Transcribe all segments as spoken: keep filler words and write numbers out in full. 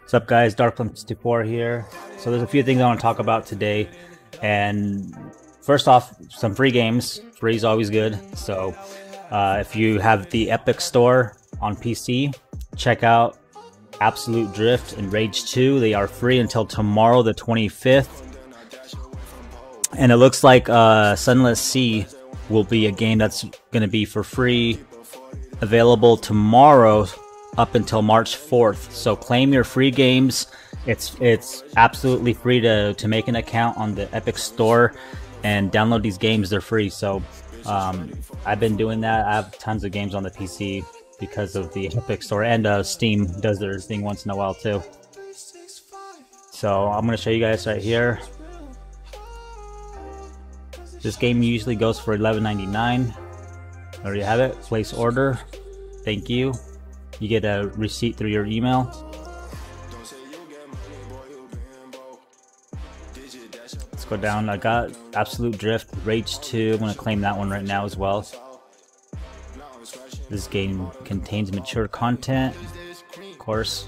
What's up, guys? Darkplum sixty-four here. So there's a few things I want to talk about today. And first off, some free games. Free is always good. So uh, if you have the Epic Store on P C, check out Absolute Drift and Rage two. They are free until tomorrow, the twenty-fifth. And it looks like uh, Sunless Sea will be a game that's going to be for free, available tomorrow up until March fourth. So claim your free games. It's it's absolutely free to, to make an account on the Epic Store and download these games. They're free. So um, I've been doing that. I have tons of games on the P C because of the Epic Store, and uh, Steam does their thing once in a while too. So I'm going to show you guys right here. This game usually goes for eleven ninety-nine. There you have it. Place order. Thank you. You get a receipt through your email. Let's go down. I got Absolute Drift, Rage two. I'm going to claim that one right now as well. This game contains mature content, of course.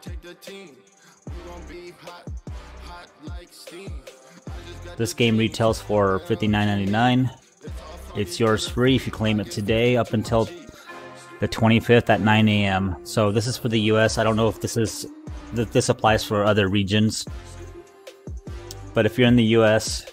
This game retails for fifty-nine ninety-nine. It's yours free if you claim it today up until the twenty-fifth at nine A M So this is for the U S. I don't know if this is that this applies for other regions, but if you're in the U S,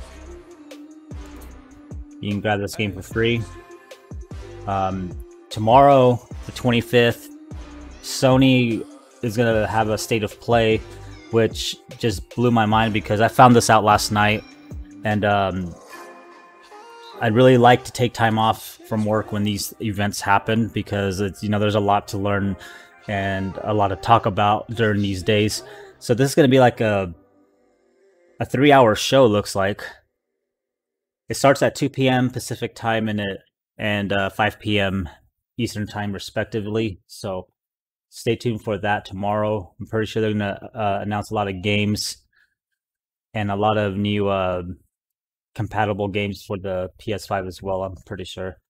you can grab this game for free. Um, tomorrow, the twenty-fifth, Sony is gonna have a state of play, which just blew my mind because I found this out last night, and um, I'd really like to take time off from work when these events happen, because it's, you know, there's a lot to learn and a lot to talk about during these days. So this is going to be like a a three-hour show. Looks like it starts at two P M Pacific time and it and uh, five P M Eastern time, respectively. So stay tuned for that tomorrow. I'm pretty sure they're going to uh, announce a lot of games and a lot of new Uh, compatible games for the P S five as well, I'm pretty sure.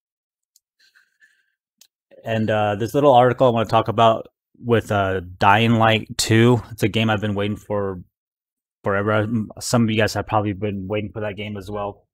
And uh, this little article I want to talk about with uh, Dying Light two. It's a game I've been waiting for forever. Some of you guys have probably been waiting for that game as well.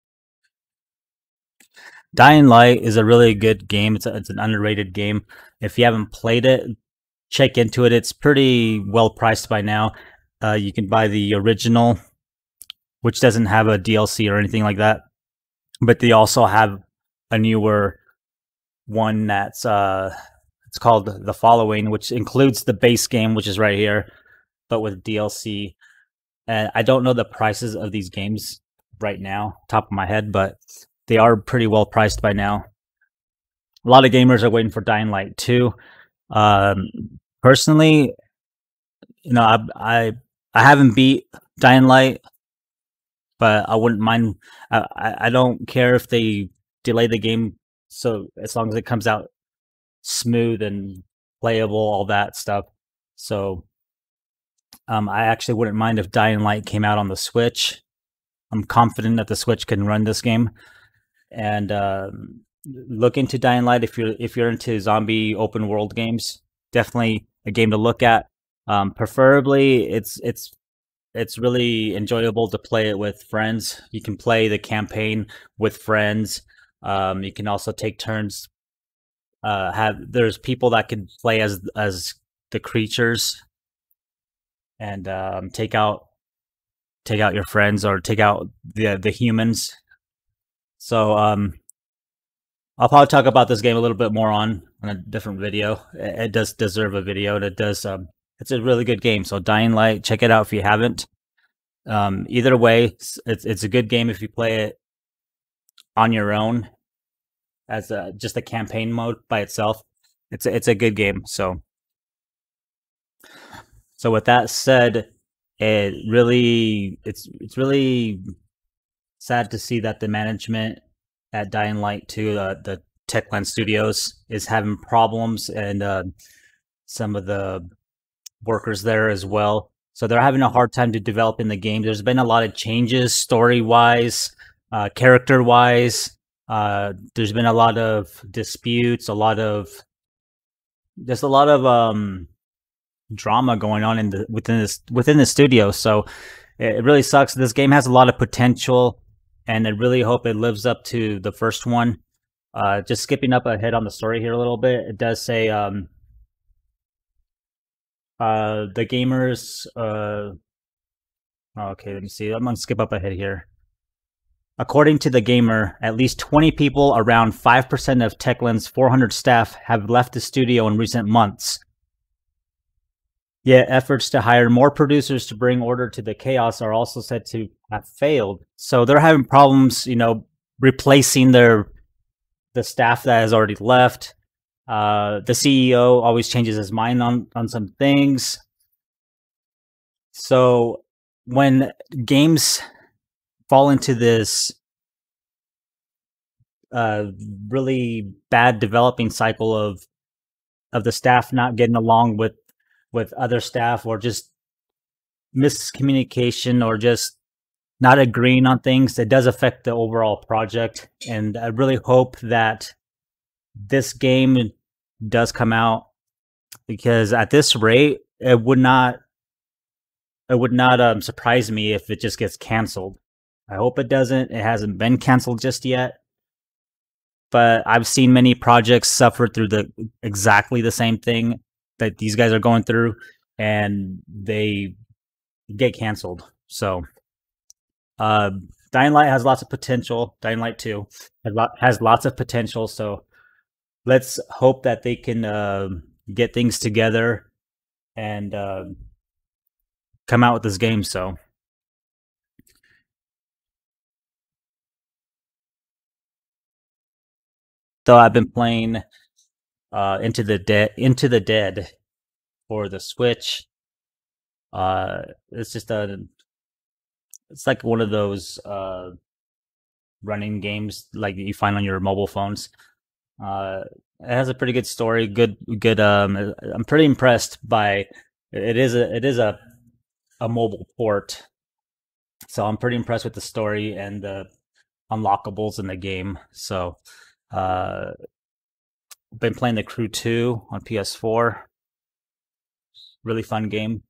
Dying Light is a really good game. It's, a, it's an underrated game. If you haven't played it, check into it. It's pretty well priced by now. Uh, you can buy the original, which doesn't have a D L C or anything like that, but they also have a newer one that's uh, it's called The Following, which includes the base game, which is right here, but with D L C. And I don't know the prices of these games right now, top of my head, but they are pretty well priced by now. A lot of gamers are waiting for Dying Light two. Um, personally, you know, I, I I haven't beat Dying Light, but I wouldn't mind. I, I don't care if they delay the game, so as long as it comes out smooth and playable, all that stuff. So um, I actually wouldn't mind if Dying Light came out on the Switch. I'm confident that the Switch can run this game. And uh, look into Dying Light if you're if you're into zombie open world games. Definitely a game to look at. Um, preferably, it's it's. It's really enjoyable to play it with friends. You can play the campaign with friends. Um, you can also take turns. Uh, have there's people that can play as as the creatures and um, take out take out your friends or take out the the humans. So um, I'll probably talk about this game a little bit more on on a different video. It, it does deserve a video, and it does. Um, It's a really good game. So Dying Light, check it out if you haven't. Um, either way, it's it's a good game if you play it on your own as a, just a campaign mode by itself. It's a, it's a good game. So so with that said, it really it's it's really sad to see that the management at Dying Light two, uh, the Techland Studios, is having problems, and uh, some of the workers there as well. So they're having a hard time to develop in the game. There's been a lot of changes story-wise, uh, character-wise. Uh, there's been a lot of disputes, a lot of, there's a lot of um, drama going on in the within this within the studio. So it, it really sucks. This game has a lot of potential, and I really hope it lives up to the first one. Uh, just skipping up ahead on the story here a little bit, it does say um, uh, the gamers. Uh, okay, let me see. I'm gonna skip up ahead here. According to The Gamer, at least twenty people, around five percent of Techland's four hundred staff, have left the studio in recent months. Yet efforts to hire more producers to bring order to the chaos are also said to have failed. So they're having problems, you know, replacing their the staff that has already left. Uh, the C E O always changes his mind on, on some things. So when games fall into this uh, really bad developing cycle of of the staff not getting along with with other staff, or just miscommunication, or just not agreeing on things, it does affect the overall project. And I really hope that this game does come out, because at this rate, it would not it would not um, surprise me if it just gets canceled. I hope it doesn't. It hasn't been canceled just yet, but I've seen many projects suffer through the exactly the same thing that these guys are going through, and they get canceled. So uh Dying Light has lots of potential. Dying Light two has, lot, has lots of potential, so let's hope that they can uh, get things together and uh, come out with this game. So so I've been playing uh Into the Dead Into the Dead for the Switch. Uh it's just a it's like one of those uh running games like you find on your mobile phones. Uh it has a pretty good story, good good um I'm pretty impressed by it is a it is a a mobile port. So I'm pretty impressed with the story and the unlockables in the game. So uh been playing The Crew two on P S four. Really fun game.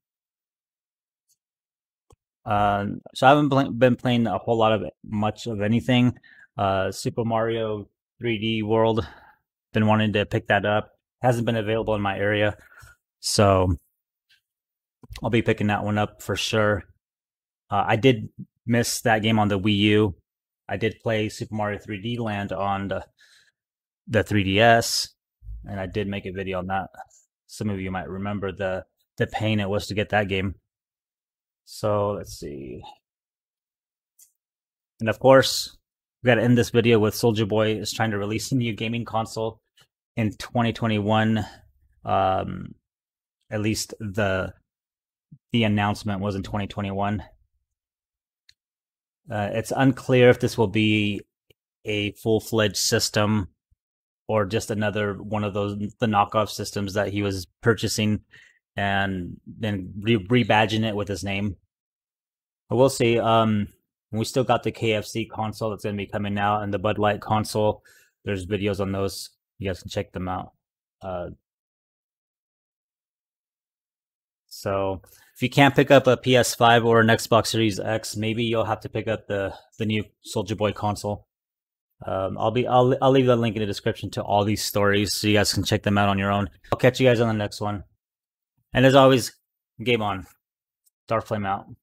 Uh, so I haven't bl- been playing a whole lot of much of anything. Uh, Super Mario three D World, been wanting to pick that up. Hasn't been available in my area, so I'll be picking that one up for sure. Uh, I did miss that game on the Wii U. I did play Super Mario three D Land on the the three D S, and I did make a video on that. Some of you might remember the the pain it was to get that game. So let's see. And of course, we got to end this video with Soulja Boy is trying to release a new gaming console in twenty twenty-one. Um, at least the the announcement was in twenty twenty-one. Uh, it's unclear if this will be a full-fledged system or just another one of those the knockoff systems that he was purchasing and then re- rebadging it with his name. But we'll see. Um, we still got the K F C console that's going to be coming out, and the Bud Light console. There's videos on those. You guys can check them out. Uh, so if you can't pick up a P S five or an Xbox Series X, maybe you'll have to pick up the the new Soulja Boy console. Um, I'll be I'll I'll leave the link in the description to all these stories so you guys can check them out on your own. I'll catch you guys on the next one. And as always, game on. Dark Flame out.